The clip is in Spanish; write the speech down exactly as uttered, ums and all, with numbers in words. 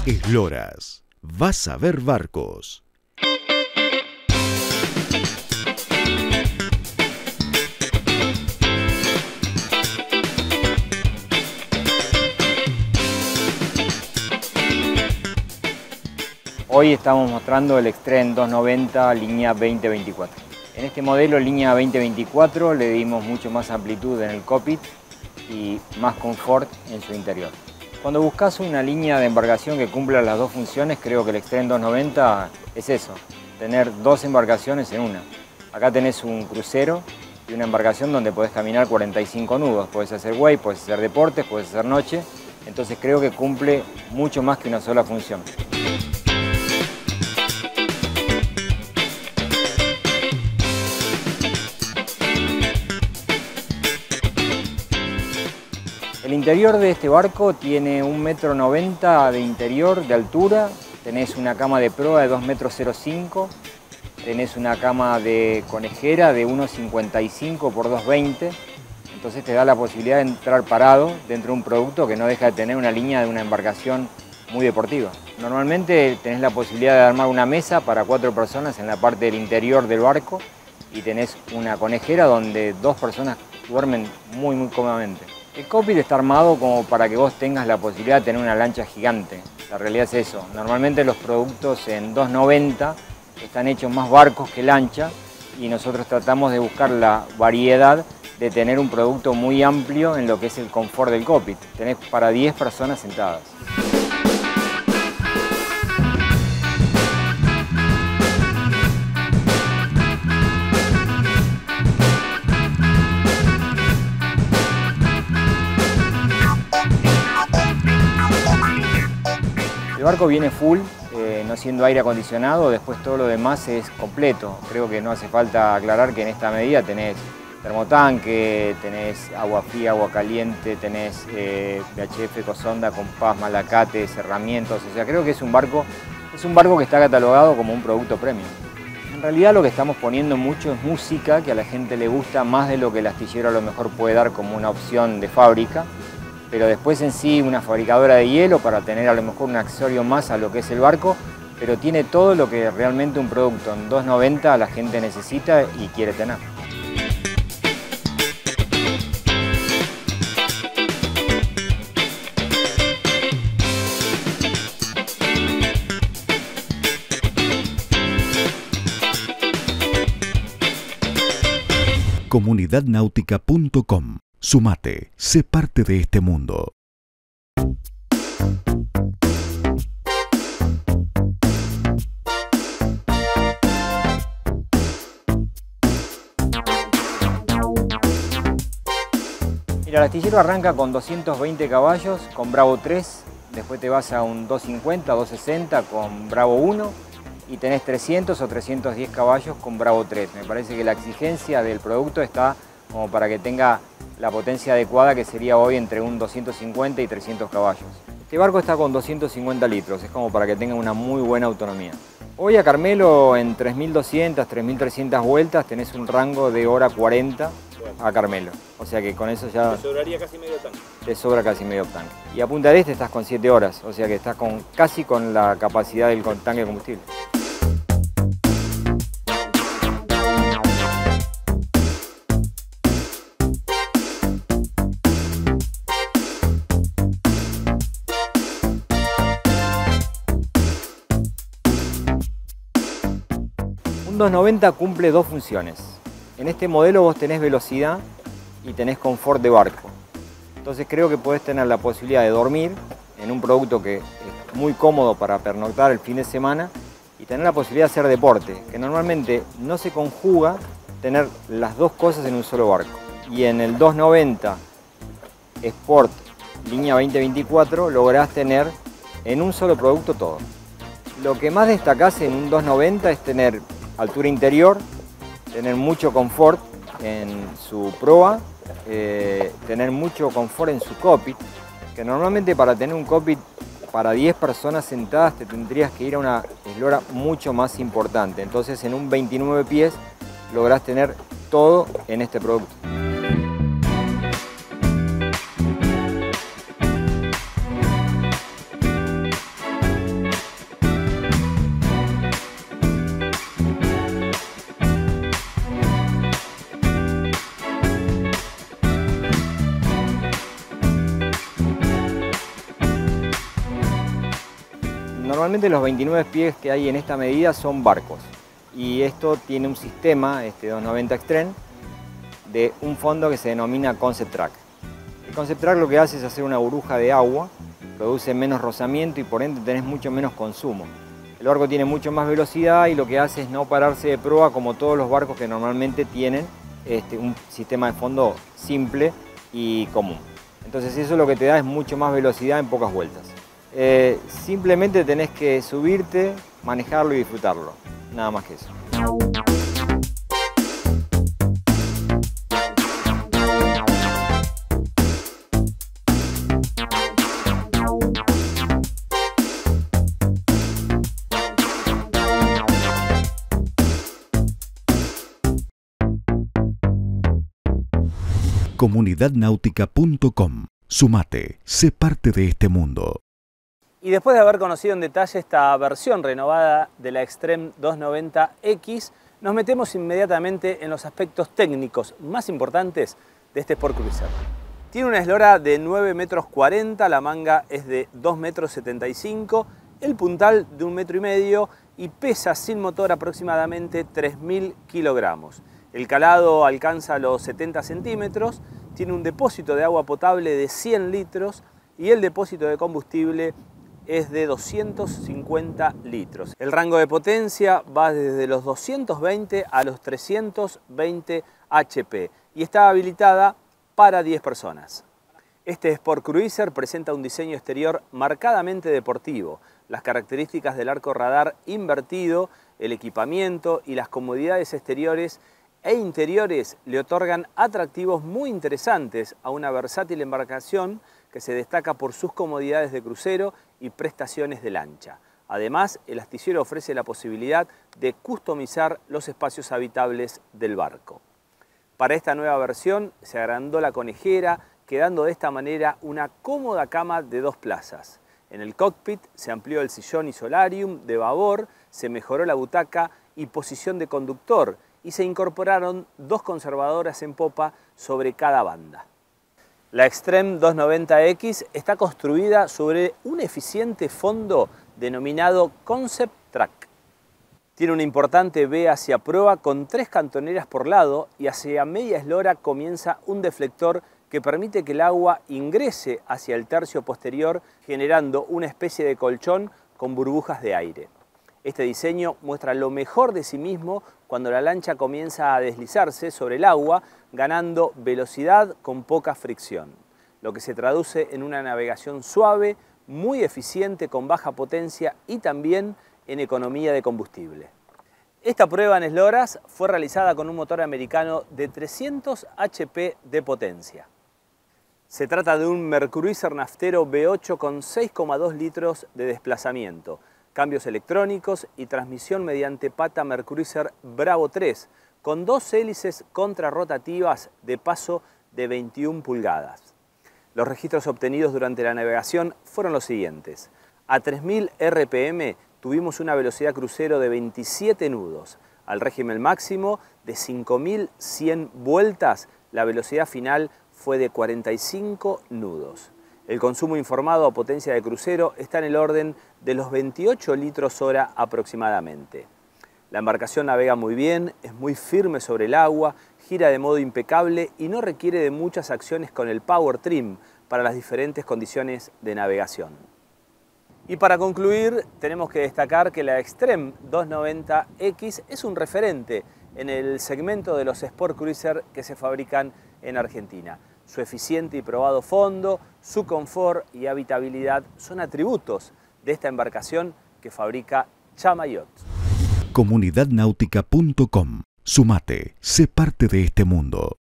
Esloras, vas a ver barcos. Hoy estamos mostrando el Extreme doscientos noventa línea veinte veinticuatro. En este modelo línea veinte veinticuatro le dimos mucho más amplitud en el cockpit y más confort en su interior. Cuando buscas una línea de embarcación que cumpla las dos funciones, creo que el Extreme doscientos noventa es eso, tener dos embarcaciones en una. Acá tenés un crucero y una embarcación donde podés caminar cuarenta y cinco nudos, podés hacer wake, podés hacer deportes, podés hacer noche, entonces creo que cumple mucho más que una sola función. El interior de este barco tiene un metro noventa de interior de altura, tenés una cama de proa de dos metros cero cinco, tenés una cama de conejera de uno cincuenta y cinco por dos veinte, entonces te da la posibilidad de entrar parado dentro de un producto que no deja de tener una línea de una embarcación muy deportiva. Normalmente tenés la posibilidad de armar una mesa para cuatro personas en la parte del interior del barco y tenés una conejera donde dos personas duermen muy muy cómodamente. El cockpit está armado como para que vos tengas la posibilidad de tener una lancha gigante. La realidad es eso. Normalmente los productos en doscientos noventa están hechos más barcos que lancha y nosotros tratamos de buscar la variedad de tener un producto muy amplio en lo que es el confort del cockpit. Tenés para diez personas sentadas. El barco viene full, eh, no siendo aire acondicionado, después todo lo demás es completo. Creo que no hace falta aclarar que en esta medida tenés termotanque, tenés agua fría, agua caliente, tenés eh, V H F, Ecosonda, compás, malacates, herramientas. O sea, creo que es un barco, es un barco que está catalogado como un producto premium. En realidad lo que estamos poniendo mucho es música que a la gente le gusta más de lo que el astillero a lo mejor puede dar como una opción de fábrica. Pero después en sí una fabricadora de hielo para tener a lo mejor un accesorio más a lo que es el barco, pero tiene todo lo que realmente un producto en doscientos noventa la gente necesita y quiere tener. comunidad náutica punto com. Sumate, sé parte de este mundo. Mira, el astillero arranca con doscientos veinte caballos con Bravo tres, después te vas a un doscientos cincuenta, doscientos sesenta con Bravo uno y tenés trescientos o trescientos diez caballos con Bravo tres. Me parece que la exigencia del producto está como para que tenga la potencia adecuada, que sería hoy entre un doscientos cincuenta y trescientos caballos. Este barco está con doscientos cincuenta litros, es como para que tenga una muy buena autonomía. Hoy a Carmelo en tres mil doscientas, tres mil trescientas vueltas tenés un rango de hora cuarenta a Carmelo. O sea que con eso ya... Te sobraría casi medio tanque. Te sobra casi medio tanque. Y a Punta del Este estás con siete horas, o sea que estás con, casi con la capacidad del tanque de combustible. Un doscientos noventa cumple dos funciones. En este modelo vos tenés velocidad y tenés confort de barco. Entonces creo que podés tener la posibilidad de dormir en un producto que es muy cómodo para pernoctar el fin de semana y tener la posibilidad de hacer deporte, que normalmente no se conjuga tener las dos cosas en un solo barco. Y en el doscientos noventa Sport línea veinte veinticuatro lográs tener en un solo producto todo. Lo que más destacás en un doscientos noventa es tener altura interior, tener mucho confort en su proa, eh, tener mucho confort en su cockpit, que normalmente para tener un cockpit para diez personas sentadas te tendrías que ir a una eslora mucho más importante. Entonces en un veintinueve pies lográs tener todo en este producto. Normalmente los veintinueve pies que hay en esta medida son barcos y esto tiene un sistema, este doscientos noventa Extreme, de un fondo que se denomina Concept Track. El Concept Track lo que hace es hacer una burbuja de agua, produce menos rozamiento y por ende tenés mucho menos consumo. El barco tiene mucho más velocidad y lo que hace es no pararse de proa como todos los barcos que normalmente tienen este, un sistema de fondo simple y común. Entonces eso lo que te da es mucho más velocidad en pocas vueltas. Eh, simplemente tenés que subirte, manejarlo y disfrutarlo, nada más que eso. comunidad náutica punto com. Sumate, sé parte de este mundo. Y después de haber conocido en detalle esta versión renovada de la Extreme doscientos noventa X, nos metemos inmediatamente en los aspectos técnicos más importantes de este Sport Cruiser. Tiene una eslora de nueve metros cuarenta, la manga es de dos metros setenta y cinco, el puntal de un metro y medio y pesa sin motor aproximadamente tres mil kilogramos. El calado alcanza los setenta centímetros, tiene un depósito de agua potable de cien litros y el depósito de combustible es de doscientos cincuenta litros. El rango de potencia va desde los doscientos veinte a los trescientos veinte H P y está habilitada para diez personas. Este Sport Cruiser presenta un diseño exterior marcadamente deportivo. Las características del arco radar invertido, el equipamiento y las comodidades exteriores e interiores le otorgan atractivos muy interesantes a una versátil embarcación que se destaca por sus comodidades de crucero y prestaciones de lancha. Además, el astillero ofrece la posibilidad de customizar los espacios habitables del barco. Para esta nueva versión se agrandó la conejera, quedando de esta manera una cómoda cama de dos plazas. En el cockpit se amplió el sillón y solarium de babor, se mejoró la butaca y posición de conductor, y se incorporaron dos conservadoras en popa sobre cada banda. La Extreme doscientos noventa X está construida sobre un eficiente fondo denominado Concept Track. Tiene una importante B hacia proa con tres cantoneras por lado y hacia media eslora comienza un deflector que permite que el agua ingrese hacia el tercio posterior generando una especie de colchón con burbujas de aire. Este diseño muestra lo mejor de sí mismo cuando la lancha comienza a deslizarse sobre el agua, ganando velocidad con poca fricción, lo que se traduce en una navegación suave, muy eficiente con baja potencia y también en economía de combustible. Esta prueba en esloras fue realizada con un motor americano de trescientos H P de potencia. Se trata de un Mercruiser naftero V ocho con seis coma dos litros de desplazamiento, cambios electrónicos y transmisión mediante pata Mercruiser Bravo tres, con dos hélices contrarrotativas de paso de veintiuna pulgadas. Los registros obtenidos durante la navegación fueron los siguientes. A tres mil R P M tuvimos una velocidad crucero de veintisiete nudos. Al régimen máximo de cinco mil cien vueltas, la velocidad final fue de cuarenta y cinco nudos. El consumo informado a potencia de crucero está en el orden de los veintiocho litros hora aproximadamente. La embarcación navega muy bien, es muy firme sobre el agua, gira de modo impecable y no requiere de muchas acciones con el Power Trim para las diferentes condiciones de navegación. Y para concluir, tenemos que destacar que la Extreme doscientos noventa X es un referente en el segmento de los Sport Cruiser que se fabrican en Argentina. Su eficiente y probado fondo, su confort y habitabilidad son atributos de esta embarcación que fabrica Chama Yachts. comunidad náutica punto com. Sumate, sé parte de este mundo.